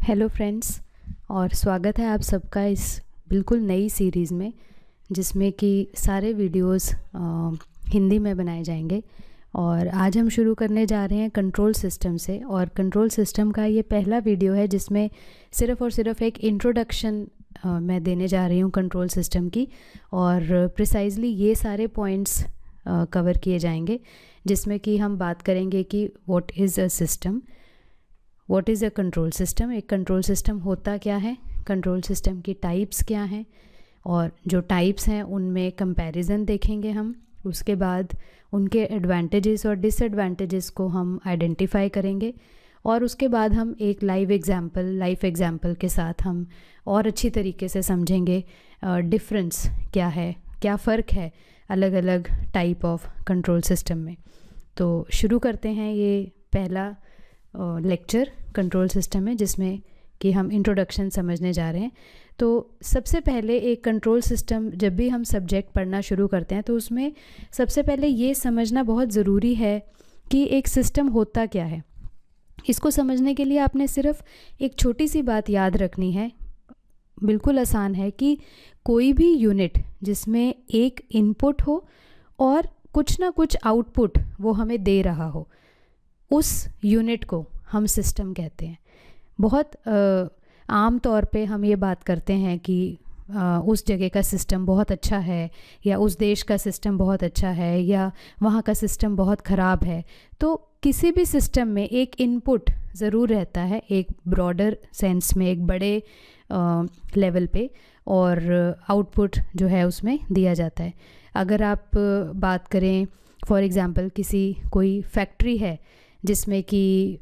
Hello friends, और स्वागत है आप सबका इस बिल्कुल नई सीरीज़ में जिसमें कि सारे वीडियोस हिंदी में बनाए जाएंगे। और आज हम शुरू करने जा रहे हैं कंट्रोल सिस्टम से। और कंट्रोल सिस्टम का ये पहला वीडियो है जिसमें सिर्फ़ और सिर्फ एक इंट्रोडक्शन मैं देने जा रही हूँ कंट्रोल सिस्टम की। और प्रिसाइजली ये सारे पॉइंट्स कवर किए जाएंगे जिसमें कि हम बात करेंगे कि what is a system, what is a control system, एक कंट्रोल सिस्टम होता क्या है, कंट्रोल सिस्टम की टाइप्स क्या हैं, और जो टाइप्स हैं उनमें कंपैरिजन देखेंगे हम। उसके बाद उनके एडवांटेजेस और डिसएडवांटेजेस को हम आइडेंटिफाई करेंगे। और उसके बाद हम एक लाइफ एग्जांपल के साथ हम और अच्छी तरीके से समझेंगे डिफरेंस क्या है, क्या फ़र्क है अलग अलग टाइप ऑफ कंट्रोल सिस्टम में। तो शुरू करते हैं ये पहला लेक्चर कंट्रोल सिस्टम में जिसमें कि हम इंट्रोडक्शन समझने जा रहे हैं। तो सबसे पहले एक कंट्रोल सिस्टम जब भी हम सब्जेक्ट पढ़ना शुरू करते हैं तो उसमें सबसे पहले ये समझना बहुत ज़रूरी है कि एक सिस्टम होता क्या है। इसको समझने के लिए आपने सिर्फ एक छोटी सी बात याद रखनी है, बिल्कुल आसान है, कि कोई भी यूनिट जिसमें एक इनपुट हो और कुछ ना कुछ आउटपुट वो हमें दे रहा हो, उस यूनिट को हम सिस्टम कहते हैं। बहुत आम तौर पे हम ये बात करते हैं कि उस जगह का सिस्टम बहुत अच्छा है, या उस देश का सिस्टम बहुत अच्छा है, या वहाँ का सिस्टम बहुत ख़राब है। तो किसी भी सिस्टम में एक इनपुट ज़रूर रहता है, एक ब्रॉडर सेंस में, एक बड़े लेवल पे, और आउटपुट जो है उसमें दिया जाता है। अगर आप बात करें फॉर एग्ज़ाम्पल कोई फैक्ट्री है जिसमें कि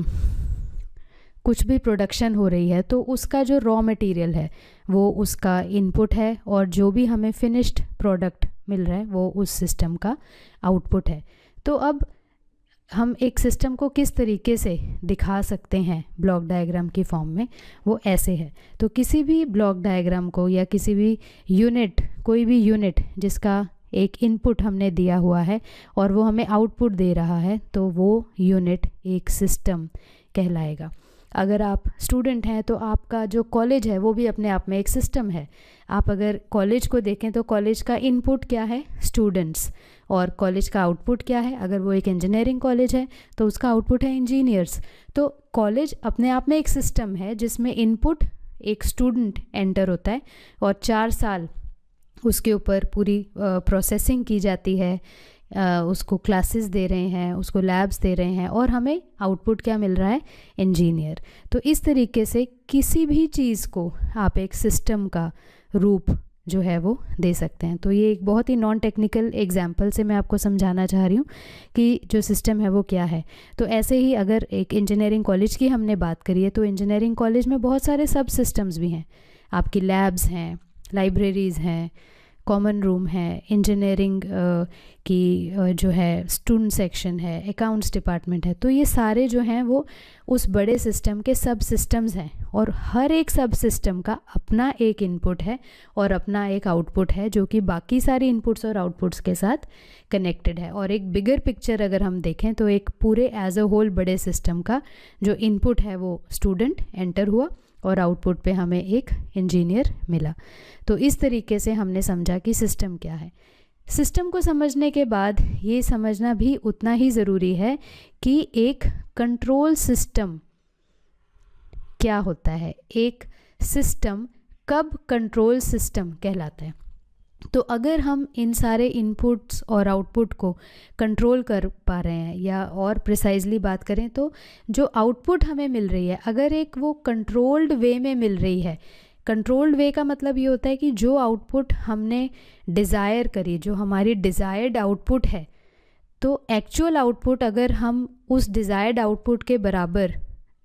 कुछ भी प्रोडक्शन हो रही है, तो उसका जो रॉ मटेरियल है वो उसका इनपुट है, और जो भी हमें फिनिश्ड प्रोडक्ट मिल रहा है वो उस सिस्टम का आउटपुट है। तो अब हम एक सिस्टम को किस तरीके से दिखा सकते हैं ब्लॉक डायग्राम की फॉर्म में, वो ऐसे है। तो किसी भी ब्लॉक डायग्राम को या किसी भी यूनिट, कोई भी यूनिट जिसका एक इनपुट हमने दिया हुआ है और वो हमें आउटपुट दे रहा है, तो वो यूनिट एक सिस्टम कहलाएगा। अगर आप स्टूडेंट हैं तो आपका जो कॉलेज है वो भी अपने आप में एक सिस्टम है। आप अगर कॉलेज को देखें तो कॉलेज का इनपुट क्या है, स्टूडेंट्स, और कॉलेज का आउटपुट क्या है। अगर वो एक इंजीनियरिंग कॉलेज है तो उसका आउटपुट है इंजीनियर्स। तो कॉलेज अपने आप में एक सिस्टम है जिसमें इनपुट एक स्टूडेंट एंटर होता है और 4 साल उसके ऊपर पूरी प्रोसेसिंग की जाती है, उसको क्लासेस दे रहे हैं, उसको लैब्स दे रहे हैं, और हमें आउटपुट क्या मिल रहा है, इंजीनियर। तो इस तरीके से किसी भी चीज़ को आप एक सिस्टम का रूप जो है वो दे सकते हैं। तो ये एक बहुत ही नॉन टेक्निकल एग्जांपल से मैं आपको समझाना चाह रही हूँ कि जो सिस्टम है वो क्या है। तो ऐसे ही अगर एक इंजीनियरिंग कॉलेज की हमने बात करी है तो इंजीनियरिंग कॉलेज में बहुत सारे सब सिस्टम्स भी हैं। आपकी लैब्स हैं, लाइब्रेरीज़ हैं, कॉमन रूम है, इंजीनियरिंग की जो है स्टूडेंट सेक्शन है, अकाउंट्स डिपार्टमेंट है। तो ये सारे जो हैं वो उस बड़े सिस्टम के सब सिस्टम्स हैं, और हर एक सब सिस्टम का अपना एक इनपुट है और अपना एक आउटपुट है जो कि बाकी सारे इनपुट्स और आउटपुट्स के साथ कनेक्टेड है। और एक बिगर पिक्चर अगर हम देखें तो एक पूरे एज अ होल बड़े सिस्टम का जो इनपुट है वो स्टूडेंट एंटर हुआ और आउटपुट पे हमें एक इंजीनियर मिला। तो इस तरीके से हमने समझा कि सिस्टम क्या है। सिस्टम को समझने के बाद ये समझना भी उतना ही ज़रूरी है कि एक कंट्रोल सिस्टम क्या होता है, एक सिस्टम कब कंट्रोल सिस्टम कहलाता है। तो अगर हम इन सारे इनपुट्स और आउटपुट को कंट्रोल कर पा रहे हैं, या और प्रिसाइजली बात करें तो जो आउटपुट हमें मिल रही है, अगर एक वो कंट्रोल्ड वे में मिल रही है। कंट्रोल्ड वे का मतलब ये होता है कि जो आउटपुट हमने डिज़ायर करी, जो हमारी डिज़ायर्ड आउटपुट है, तो एक्चुअल आउटपुट अगर हम उस डिज़ायर्ड आउटपुट के बराबर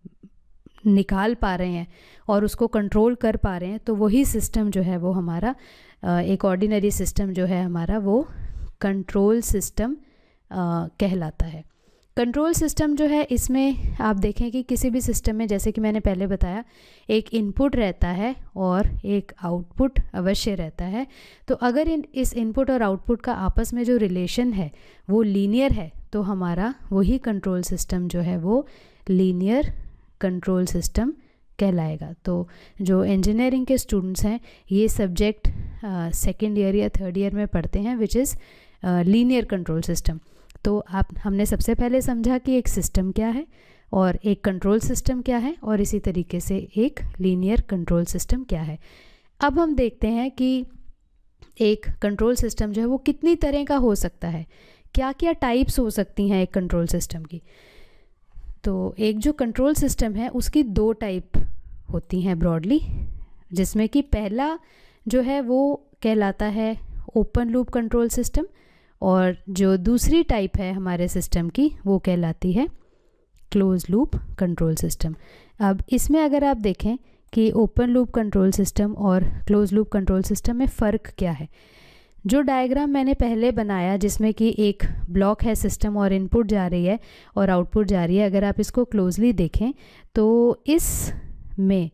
निकाल पा रहे हैं और उसको कंट्रोल कर पा रहे हैं, तो वही सिस्टम जो है वो हमारा एक ऑर्डिनरी सिस्टम जो है हमारा वो कंट्रोल सिस्टम कहलाता है। कंट्रोल सिस्टम जो है, इसमें आप देखें कि किसी भी सिस्टम में, जैसे कि मैंने पहले बताया, एक इनपुट रहता है और एक आउटपुट अवश्य रहता है। तो अगर इस इनपुट और आउटपुट का आपस में जो रिलेशन है वो लीनियर है, तो हमारा वही कंट्रोल सिस्टम जो है वो लीनियर कंट्रोल सिस्टम कहलाएगा। तो जो इंजीनियरिंग के स्टूडेंट्स हैं ये सब्जेक्ट सेकेंड ईयर या थर्ड ईयर में पढ़ते हैं, which is linear control system. तो हमने सबसे पहले समझा कि एक सिस्टम क्या है और एक कंट्रोल सिस्टम क्या है, और इसी तरीके से एक लीनियर कंट्रोल सिस्टम क्या है। अब हम देखते हैं कि एक कंट्रोल सिस्टम जो है वो कितनी तरह का हो सकता है, क्या क्या टाइप्स हो सकती हैं एक कंट्रोल सिस्टम की। तो एक जो कंट्रोल सिस्टम है उसकी 2 टाइप होती हैं ब्रॉडली, जिसमें कि पहला जो है वो कहलाता है ओपन लूप कंट्रोल सिस्टम, और जो दूसरी टाइप है हमारे सिस्टम की वो कहलाती है क्लोज लूप कंट्रोल सिस्टम। अब इसमें अगर आप देखें कि ओपन लूप कंट्रोल सिस्टम और क्लोज लूप कंट्रोल सिस्टम में फ़र्क क्या है। जो डायग्राम मैंने पहले बनाया जिसमें कि एक ब्लॉक है सिस्टम और इनपुट जा रही है और आउटपुट जा रही है, अगर आप इसको क्लोजली देखें तो इसमें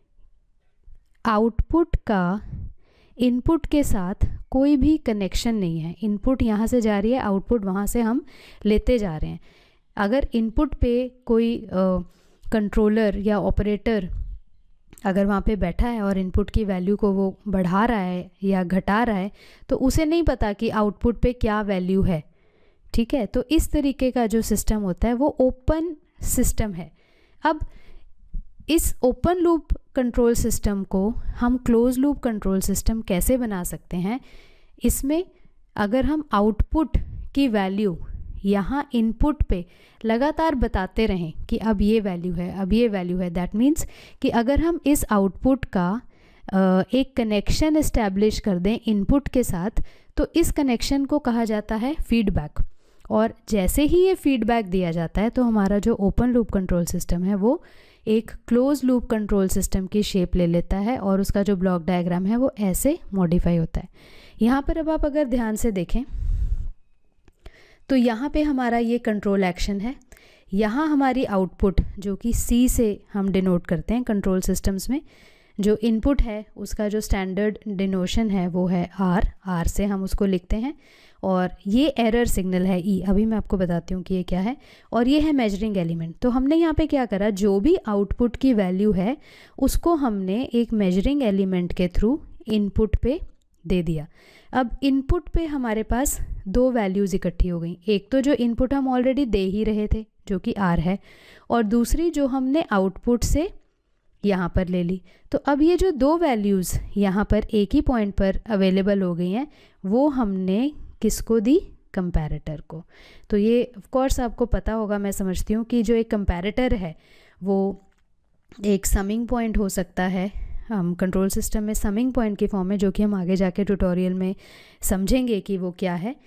आउटपुट का इनपुट के साथ कोई भी कनेक्शन नहीं है। इनपुट यहाँ से जा रही है, आउटपुट वहाँ से हम लेते जा रहे हैं। अगर इनपुट पे कोई कंट्रोलर या ऑपरेटर अगर वहाँ पे बैठा है और इनपुट की वैल्यू को वो बढ़ा रहा है या घटा रहा है, तो उसे नहीं पता कि आउटपुट पे क्या वैल्यू है। ठीक है, तो इस तरीके का जो सिस्टम होता है वो ओपन सिस्टम है। अब इस ओपन लूप कंट्रोल सिस्टम को हम क्लोज लूप कंट्रोल सिस्टम कैसे बना सकते हैं। इसमें अगर हम आउटपुट की वैल्यू यहाँ इनपुट पे लगातार बताते रहें कि अब ये वैल्यू है, अब ये वैल्यू है, दैट मीन्स कि अगर हम इस आउटपुट का एक कनेक्शन इस्टेब्लिश कर दें इनपुट के साथ, तो इस कनेक्शन को कहा जाता है फीडबैक। और जैसे ही ये फीडबैक दिया जाता है तो हमारा जो ओपन लूप कंट्रोल सिस्टम है वो एक क्लोज लूप कंट्रोल सिस्टम की शेप ले लेता है और उसका जो ब्लॉक डायग्राम है वो ऐसे मॉडिफाई होता है। यहाँ पर अब आप अगर ध्यान से देखें तो यहाँ पे हमारा ये कंट्रोल एक्शन है, यहाँ हमारी आउटपुट जो कि C से हम डिनोट करते हैं कंट्रोल सिस्टम्स में, जो इनपुट है उसका जो स्टैंडर्ड डिनोशन है वो है R से हम उसको लिखते हैं, और ये एरर सिग्नल है E। अभी मैं आपको बताती हूँ कि ये क्या है। और ये है मेजरिंग एलिमेंट। तो हमने यहाँ पे क्या करा, जो भी आउटपुट की वैल्यू है उसको हमने एक मेजरिंग एलिमेंट के थ्रू इनपुट पे दे दिया। अब इनपुट पे हमारे पास 2 वैल्यूज़ इकट्ठी हो गई। एक तो जो इनपुट हम ऑलरेडी दे ही रहे थे जो कि R है, और दूसरी जो हमने आउटपुट से यहाँ पर ले ली। तो अब ये जो 2 वैल्यूज़ यहाँ पर एक ही पॉइंट पर अवेलेबल हो गई हैं, वो हमने किसको दी, कंपैरेटर को। तो ये ऑफ कोर्स आपको पता होगा, मैं समझती हूँ कि जो एक कंपैरेटर है वो एक समिंग पॉइंट हो सकता है। हम कंट्रोल सिस्टम में समिंग पॉइंट की फॉर्म में, जो कि हम आगे जाके ट्यूटोरियल में समझेंगे कि वो क्या है।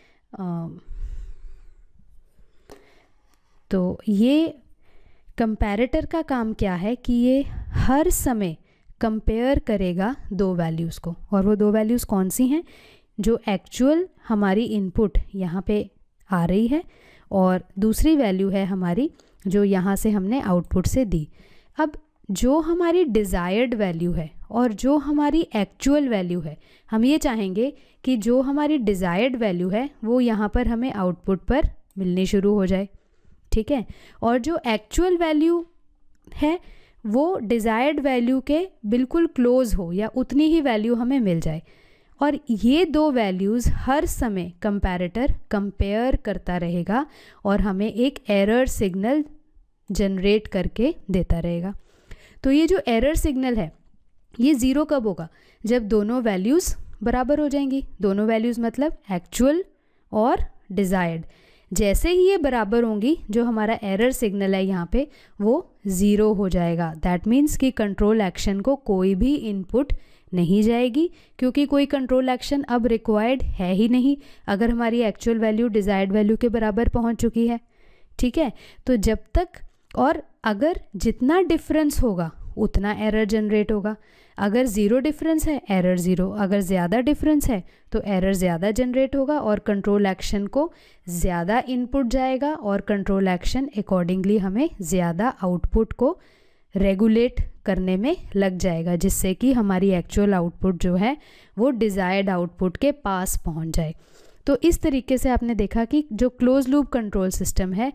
तो ये कंपैरेटर का काम क्या है कि ये हर समय कंपेयर करेगा 2 वैल्यूज़ को, और वो 2 वैल्यूज़ कौन सी हैं, जो एक्चुअल हमारी इनपुट यहाँ पे आ रही है और दूसरी वैल्यू है हमारी जो यहाँ से हमने आउटपुट से दी। अब जो हमारी डिज़ायर्ड वैल्यू है और जो हमारी एक्चुअल वैल्यू है, हम ये चाहेंगे कि जो हमारी डिज़ायर्ड वैल्यू है वो यहाँ पर हमें आउटपुट पर मिलनी शुरू हो जाए। ठीक है, और जो एक्चुअल वैल्यू है वो डिज़ायर्ड वैल्यू के बिल्कुल क्लोज हो या उतनी ही वैल्यू हमें मिल जाए। और ये 2 वैल्यूज़ हर समय कंपैरेटर कंपेयर करता रहेगा और हमें एक एरर सिग्नल जनरेट करके देता रहेगा। तो ये जो एरर सिग्नल है ये 0 कब होगा, जब दोनों वैल्यूज़ बराबर हो जाएंगी। दोनों वैल्यूज़ मतलब एक्चुअल और डिज़ायर्ड। जैसे ही ये बराबर होंगी, जो हमारा एरर सिग्नल है यहाँ पे वो 0 हो जाएगा। दैट मीन्स कि कंट्रोल एक्शन को कोई भी इनपुट नहीं जाएगी, क्योंकि कोई कंट्रोल एक्शन अब रिक्वायर्ड है ही नहीं अगर हमारी एक्चुअल वैल्यू डिज़ायर्ड वैल्यू के बराबर पहुँच चुकी है। ठीक है, तो जब तक, और अगर जितना डिफरेंस होगा उतना एरर जनरेट होगा। अगर 0 डिफरेंस है एरर 0, अगर ज़्यादा डिफरेंस है तो एरर ज़्यादा जनरेट होगा और कंट्रोल एक्शन को ज़्यादा इनपुट जाएगा और कंट्रोल एक्शन अकॉर्डिंगली हमें ज़्यादा आउटपुट को रेगुलेट करने में लग जाएगा, जिससे कि हमारी एक्चुअल आउटपुट जो है वो डिज़ायर्ड आउटपुट के पास पहुंच जाए। तो इस तरीके से आपने देखा कि जो क्लोज लूप कंट्रोल सिस्टम है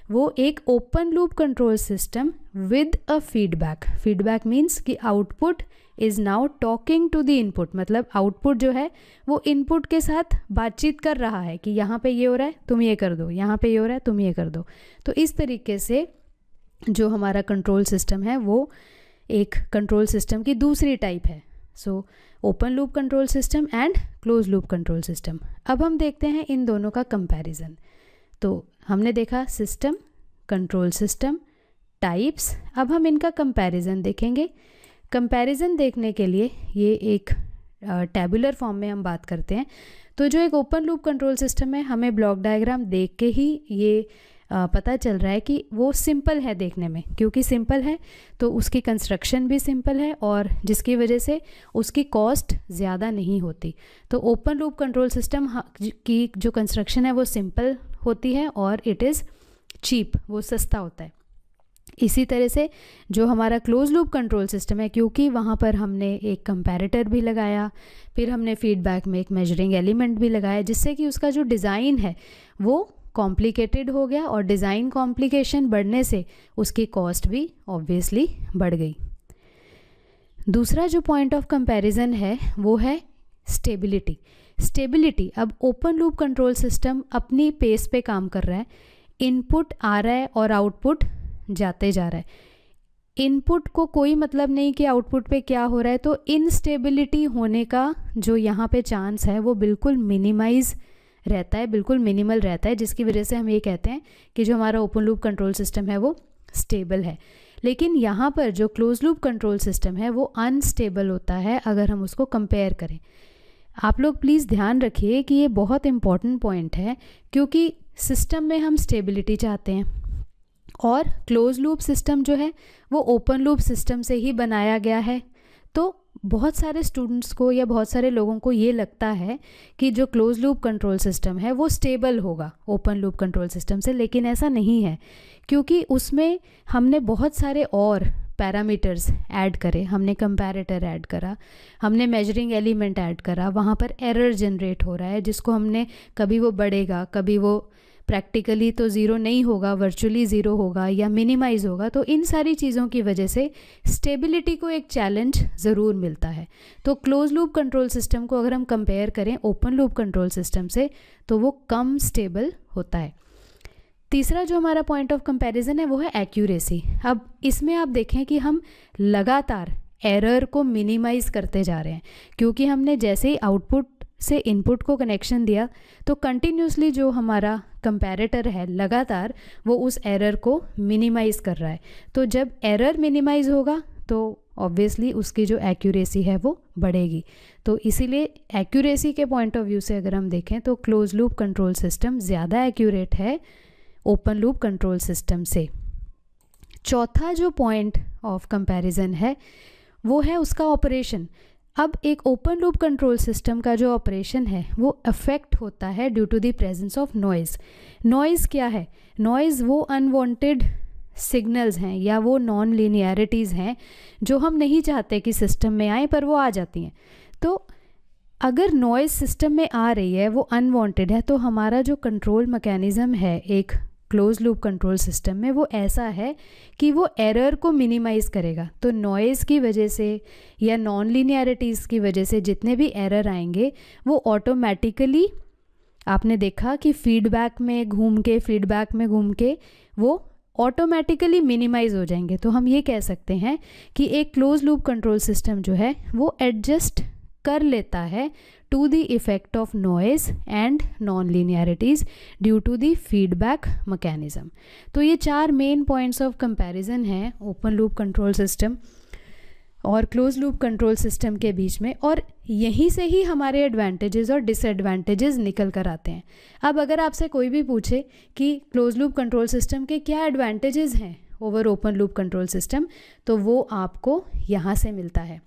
वो एक open loop control system with a feedback. Feedback means कि output is now talking to the input, मतलब आउटपुट जो है वो इनपुट के साथ बातचीत कर रहा है कि यहाँ पे ये हो रहा है तुम ये कर दो, यहाँ पे ये हो रहा है तुम ये कर दो। तो इस तरीके से जो हमारा कंट्रोल सिस्टम है वो एक कंट्रोल सिस्टम की दूसरी टाइप है। So open loop control system and close loop control system. अब हम देखते हैं इन दोनों का कंपैरिजन। तो हमने देखा सिस्टम, कंट्रोल सिस्टम, टाइप्स। अब हम इनका कंपैरिजन देखेंगे। कंपैरिजन देखने के लिए ये एक टैबुलर फॉर्म में हम बात करते हैं। तो जो एक ओपन लूप कंट्रोल सिस्टम है, हमें ब्लॉक डायग्राम देख के ही ये पता चल रहा है कि वो सिंपल है देखने में। क्योंकि सिंपल है तो उसकी कंस्ट्रक्शन भी सिंपल है और जिसकी वजह से उसकी कॉस्ट ज़्यादा नहीं होती। तो ओपन लूप कंट्रोल सिस्टम की जो कंस्ट्रक्शन है वो सिंपल होती है और इट इज़ चीप, वो सस्ता होता है। इसी तरह से जो हमारा क्लोज लूप कंट्रोल सिस्टम है, क्योंकि वहाँ पर हमने एक कंपैरेटर भी लगाया, फिर हमने फीडबैक में एक मेजरिंग एलिमेंट भी लगाया, जिससे कि उसका जो डिज़ाइन है वो कॉम्प्लिकेटेड हो गया और डिज़ाइन कॉम्प्लिकेशन बढ़ने से उसकी कॉस्ट भी ऑब्वियसली बढ़ गई। दूसरा जो पॉइंट ऑफ कंपैरिजन है वो है स्टेबिलिटी। स्टेबिलिटी, अब ओपन लूप कंट्रोल सिस्टम अपनी पेस पे काम कर रहा है, इनपुट आ रहा है और आउटपुट जाते जा रहा है। इनपुट को कोई मतलब नहीं कि आउटपुट पे क्या हो रहा है, तो इनस्टेबिलिटी होने का जो यहाँ पे चांस है वो बिल्कुल मिनिमाइज रहता है, बिल्कुल मिनिमल रहता है, जिसकी वजह से हम ये कहते हैं कि जो हमारा ओपन लूप कंट्रोल सिस्टम है वो स्टेबल है। लेकिन यहाँ पर जो क्लोज लूप कंट्रोल सिस्टम है वो अनस्टेबल होता है अगर हम उसको कंपेयर करें। आप लोग प्लीज़ ध्यान रखिए कि ये बहुत इंपॉर्टेंट पॉइंट है, क्योंकि सिस्टम में हम स्टेबिलिटी चाहते हैं और क्लोज लूप सिस्टम जो है वो ओपन लूप सिस्टम से ही बनाया गया है। तो बहुत सारे स्टूडेंट्स को या बहुत सारे लोगों को ये लगता है कि जो क्लोज लूप कंट्रोल सिस्टम है वो स्टेबल होगा ओपन लूप कंट्रोल सिस्टम से, लेकिन ऐसा नहीं है, क्योंकि उसमें हमने बहुत सारे और पैरामीटर्स ऐड करे, हमने कंपैरेटर ऐड करा, हमने मेजरिंग एलिमेंट ऐड करा, वहाँ पर एरर जनरेट हो रहा है जिसको हमने कभी वो बढ़ेगा, कभी वो प्रैक्टिकली तो ज़ीरो नहीं होगा, वर्चुअली ज़ीरो होगा या मिनिमाइज़ होगा। तो इन सारी चीज़ों की वजह से स्टेबिलिटी को एक चैलेंज ज़रूर मिलता है। तो क्लोज लूप कंट्रोल सिस्टम को अगर हम कंपेयर करें ओपन लूप कंट्रोल सिस्टम से तो वो कम स्टेबल होता है। तीसरा जो हमारा पॉइंट ऑफ कंपैरिजन है वो है एक्यूरेसी। अब इसमें आप देखें कि हम लगातार एरर को मिनिमाइज़ करते जा रहे हैं, क्योंकि हमने जैसे ही आउटपुट से इनपुट को कनेक्शन दिया तो कंटिन्यूसली जो हमारा कंपैरेटर है लगातार वो उस एरर को मिनिमाइज़ कर रहा है। तो जब एरर मिनिमाइज़ होगा तो ऑब्वियसली उसकी जो एक्यूरेसी है वो बढ़ेगी। तो इसीलिए एक्यूरेसी के पॉइंट ऑफ व्यू से अगर हम देखें तो क्लोज लूप कंट्रोल सिस्टम ज़्यादा एक्यूरेट है ओपन लूप कंट्रोल सिस्टम से। चौथा जो पॉइंट ऑफ कंपैरिजन है वो है उसका ऑपरेशन। अब एक ओपन लूप कंट्रोल सिस्टम का जो ऑपरेशन है वो अफेक्ट होता है due to the presence of noise. Noise क्या है? नॉइज़ वो अनवांटेड सिग्नल्स हैं या वो नॉन लीनियरिटीज़ हैं जो हम नहीं चाहते कि सिस्टम में आए पर वो आ जाती हैं। तो अगर नॉइज़ सिस्टम में आ रही है, वो अनवांटेड है, तो हमारा जो कंट्रोल मैकेनिज़्म है एक क्लोज लूप कंट्रोल सिस्टम में वो ऐसा है कि वो एरर को मिनिमाइज़ करेगा। तो नॉइज़ की वजह से या नॉन लीनियरिटीज़ की वजह से जितने भी एरर आएंगे वो ऑटोमेटिकली, आपने देखा कि फीडबैक में घूम के वो ऑटोमेटिकली मिनिमाइज़ हो जाएंगे। तो हम ये कह सकते हैं कि एक क्लोज लूप कंट्रोल सिस्टम जो है वो एडजस्ट कर लेता है to the effect of noise and non linearities due to the feedback mechanism. तो ये 4 मेन पॉइंट्स ऑफ कंपैरिजन हैं ओपन लूप कंट्रोल सिस्टम और क्लोज लूप कंट्रोल सिस्टम के बीच में, और यहीं से ही हमारे एडवांटेजेस और डिसएडवांटेजेस निकल कर आते हैं। अब अगर आपसे कोई भी पूछे कि क्लोज लूप कंट्रोल सिस्टम के क्या एडवांटेजेस हैं over open loop control system, तो वो आपको यहाँ से मिलता है।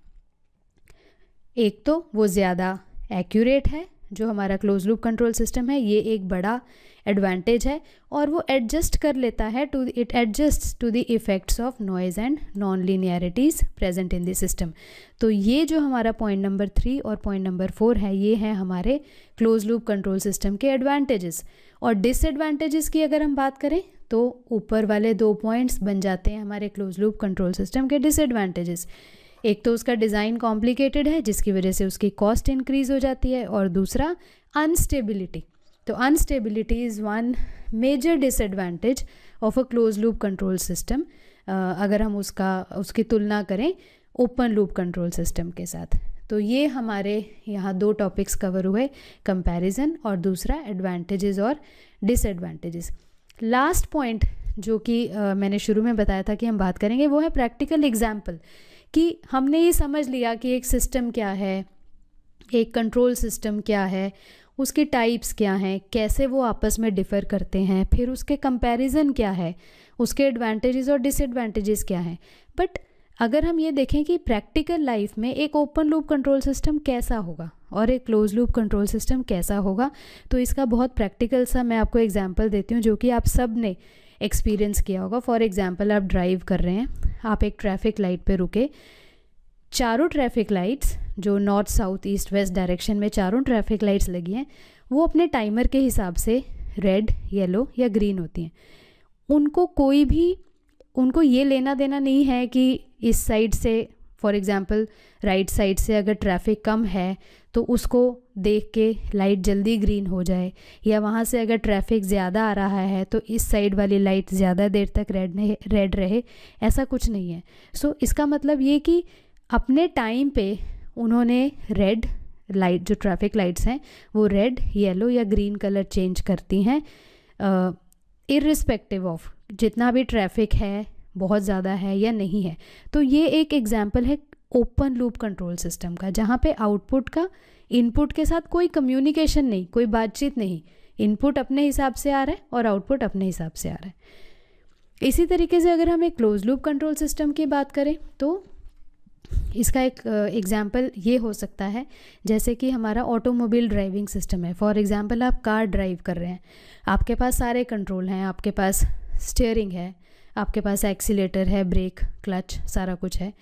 एक तो वो ज़्यादा एक्यूरेट है, जो हमारा क्लोज लूप कंट्रोल सिस्टम है, ये एक बड़ा एडवांटेज है, और वो एडजस्ट कर लेता है it adjusts to the effects of noise and non linearities present in the system. तो ये जो हमारा पॉइंट नंबर 3 और पॉइंट नंबर 4 है, ये है हमारे क्लोज लूप कंट्रोल सिस्टम के एडवांटेजेस। और डिसएडवांटेजेस की अगर हम बात करें तो ऊपर वाले 2 पॉइंट्स बन जाते हैं हमारे क्लोज लूप कंट्रोल सिस्टम के डिसएडवांटेजेस। एक तो उसका डिज़ाइन कॉम्प्लिकेटेड है जिसकी वजह से उसकी कॉस्ट इंक्रीज़ हो जाती है, और दूसरा अनस्टेबिलिटी। तो instability is one major disadvantage of a close loop control system, अगर हम उसकी तुलना करें ओपन लूप कंट्रोल सिस्टम के साथ। तो ये हमारे यहाँ 2 टॉपिक्स कवर हुए, कंपैरिजन और दूसरा एडवांटेजेस और डिसएडवांटेजेस। लास्ट पॉइंट जो कि मैंने शुरू में बताया था कि हम बात करेंगे, वो है प्रैक्टिकल एग्जाम्पल, कि हमने ये समझ लिया कि एक सिस्टम क्या है, एक कंट्रोल सिस्टम क्या है, उसके टाइप्स क्या हैं, कैसे वो आपस में डिफ़र करते हैं, फिर उसके कंपैरिजन क्या है, उसके एडवांटेजेस और डिसएडवांटेजेस क्या हैं। बट अगर हम ये देखें कि प्रैक्टिकल लाइफ में एक ओपन लूप कंट्रोल सिस्टम कैसा होगा और एक क्लोज लूप कंट्रोल सिस्टम कैसा होगा, तो इसका बहुत प्रैक्टिकल सा मैं आपको एग्जांपल देती हूँ जो कि आप सब ने एक्सपीरियंस किया होगा। फॉर एग्जांपल, आप ड्राइव कर रहे हैं, आप एक ट्रैफिक लाइट पे रुके, चारों ट्रैफिक लाइट्स जो north south east west direction में चारों ट्रैफिक लाइट्स लगी हैं, वो अपने टाइमर के हिसाब से रेड, येलो या ग्रीन होती हैं। उनको ये लेना देना नहीं है कि इस साइड से, फॉर एग्जांपल राइट साइड से अगर ट्रैफिक कम है तो उसको देख के लाइट जल्दी ग्रीन हो जाए, या वहाँ से अगर ट्रैफिक ज़्यादा आ रहा है तो इस साइड वाली लाइट ज़्यादा देर तक रेड रहे, ऐसा कुछ नहीं है। सो इसका मतलब ये कि अपने टाइम पे उन्होंने रेड लाइट, जो ट्रैफिक लाइट्स हैं वो रेड, येलो या ग्रीन कलर चेंज करती हैं इर्रिस्पेक्टिव ऑफ जितना भी ट्रैफिक है, बहुत ज़्यादा है या नहीं है। तो ये एक एग्जांपल है ओपन लूप कंट्रोल सिस्टम का, जहाँ पे आउटपुट का इनपुट के साथ कोई कम्युनिकेशन नहीं, कोई बातचीत नहीं, इनपुट अपने हिसाब से आ रहा है और आउटपुट अपने हिसाब से आ रहा है। इसी तरीके से अगर हम एक क्लोज लूप कंट्रोल सिस्टम की बात करें तो इसका एक एग्जांपल ये हो सकता है, जैसे कि हमारा ऑटोमोबाइल ड्राइविंग सिस्टम है। फॉर एग्जांपल, आप कार ड्राइव कर रहे हैं, आपके पास सारे कंट्रोल हैं, आपके पास स्टीयरिंग है, आपके पास एक्सीलेटर है, ब्रेक, क्लच, सारा कुछ है।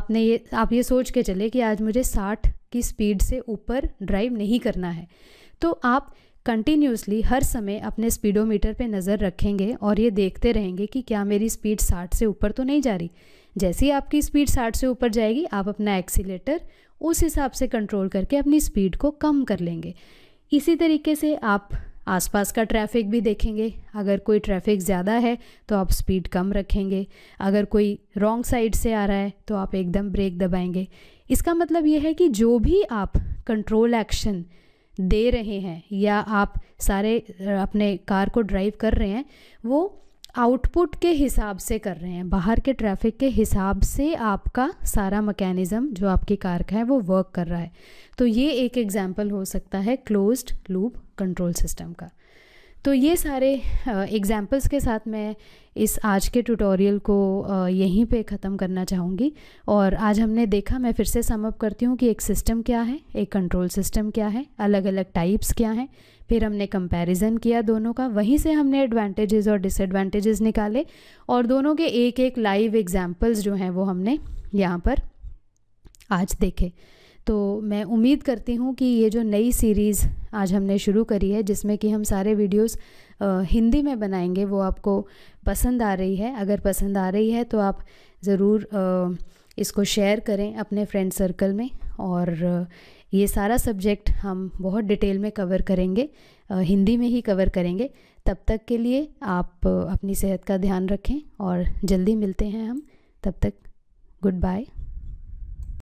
आप ये सोच के चले कि आज मुझे 60 की स्पीड से ऊपर ड्राइव नहीं करना है, तो आप कंटिन्यूसली हर समय अपने स्पीडोमीटर पे नज़र रखेंगे और ये देखते रहेंगे कि क्या मेरी स्पीड 60 से ऊपर तो नहीं जा रही। जैसे ही आपकी स्पीड 60 से ऊपर जाएगी, आप अपना एक्सीलेटर उस हिसाब से कंट्रोल करके अपनी स्पीड को कम कर लेंगे। इसी तरीके से आप आसपास का ट्रैफिक भी देखेंगे, अगर कोई ट्रैफिक ज़्यादा है तो आप स्पीड कम रखेंगे, अगर कोई रॉन्ग साइड से आ रहा है तो आप एकदम ब्रेक दबाएंगे। इसका मतलब ये है कि जो भी आप कंट्रोल एक्शन दे रहे हैं या आप सारे अपने कार को ड्राइव कर रहे हैं, वो आउटपुट के हिसाब से कर रहे हैं, बाहर के ट्रैफिक के हिसाब से आपका सारा मैकेनिज़्म जो आपकी कार का है वो वर्क कर रहा है। तो ये एक एग्जांपल हो सकता है क्लोज्ड लूप कंट्रोल सिस्टम का। तो ये सारे एग्जांपल्स के साथ मैं इस आज के ट्यूटोरियल को यहीं पे ख़त्म करना चाहूँगी। और आज हमने देखा, मैं फिर से सम अप करती हूँ कि एक सिस्टम क्या है, एक कंट्रोल सिस्टम क्या है, अलग अलग टाइप्स क्या हैं, फिर हमने कंपैरिजन किया दोनों का, वहीं से हमने एडवांटेजेस और डिसएडवांटेजेस निकाले और दोनों के एक एक लाइव एग्जांपल्स जो हैं वो हमने यहाँ पर आज देखे। तो मैं उम्मीद करती हूँ कि ये जो नई सीरीज़ आज हमने शुरू करी है, जिसमें कि हम सारे वीडियोस हिंदी में बनाएंगे, वो आपको पसंद आ रही है। अगर पसंद आ रही है तो आप ज़रूर इसको शेयर करें अपने फ्रेंड सर्कल में। और ये सारा सब्जेक्ट हम बहुत डिटेल में कवर करेंगे, हिंदी में ही कवर करेंगे। तब तक के लिए आप अपनी सेहत का ध्यान रखें और जल्दी मिलते हैं हम। तब तक गुड बाय।